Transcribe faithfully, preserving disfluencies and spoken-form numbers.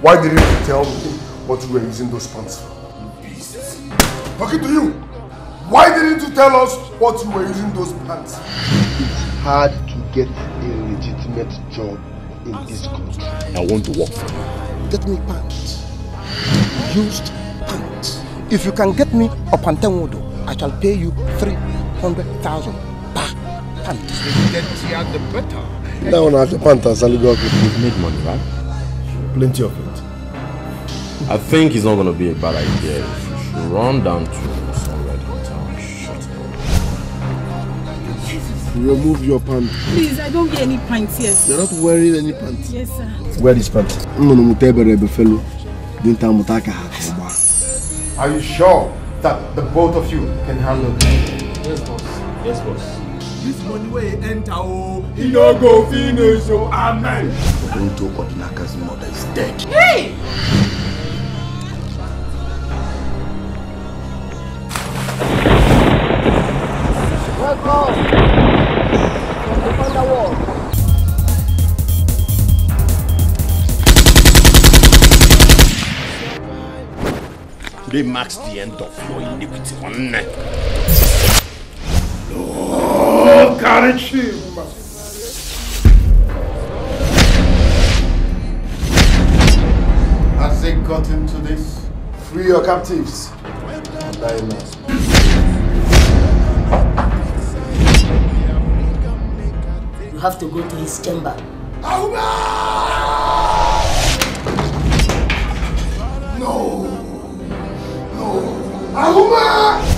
Why didn't you tell me what you were using those pants for? Talking to you. Why didn't you tell us what you were using those pants? It's hard to get a legitimate job in this country. I want to work for you. Get me pants. Used pants. If you can get me a pantenwodo, I shall pay you three hundred thousand per pant. The dirtier the better. That one has a pant and salary. You've made money, right? Plenty of it. I think it's not going to be a bad idea if you should run down to somewhere downtown. Shut up. Remove your pants. Please, I don't get any pants, yes. You're not wearing any pants? Yes, sir. Wear this pants. Are you sure that the both of you can handle it? Yes, boss. Yes, boss. This money will enter, oh, he no go finish, oh, amen. Ubuntu Odinaka's mother is dead. Hey! Welcome from the underworld. Today marks the end of your iniquity. Oh, courage him! Has it gotten to this? Free your captives. Die now. You have to go to his chamber. Ahuma! No! No! Ahuma!